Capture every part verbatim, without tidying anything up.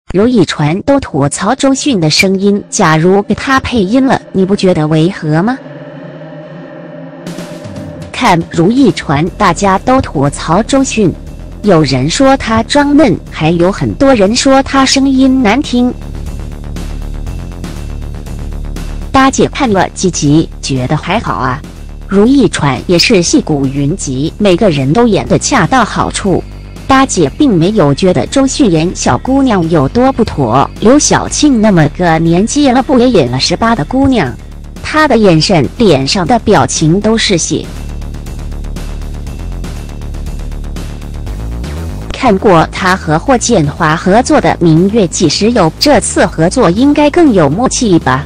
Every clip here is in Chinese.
如懿传都吐槽周迅的声音，假如给他配音了，你不觉得违和吗？看如懿传，大家都吐槽周迅，有人说她装嫩，还有很多人说她声音难听。大姐看了几集，觉得还好啊。如懿传也是戏骨云集，每个人都演得恰到好处。大姐并没有觉得周迅演小姑娘有多不妥，刘晓庆那么个年纪了，不也演了十八的姑娘？她的眼神、脸上的表情都是戏。看过她和霍建华合作的《明月几时有》，这次合作应该更有默契吧？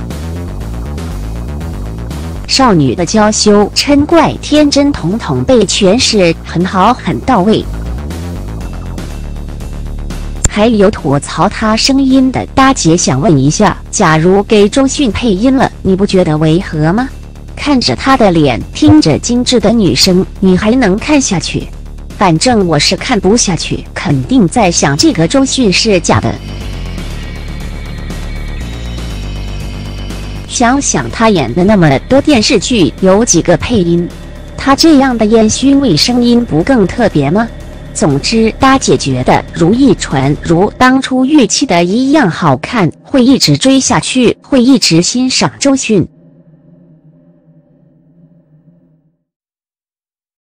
少女的娇羞、嗔怪、天真统统被诠释很好，很到位。还有吐槽她声音的大姐想问一下，假如给周迅配音了，你不觉得违和吗？看着她的脸，听着精致的女声，你还能看下去？反正我是看不下去，肯定在想这个周迅是假的。想想她演的那么多电视剧，有几个配音，她这样的烟熏味声音不更特别吗？总之，大姐觉得如懿传如当初预期的一样好看，会一直追下去，会一直欣赏周迅。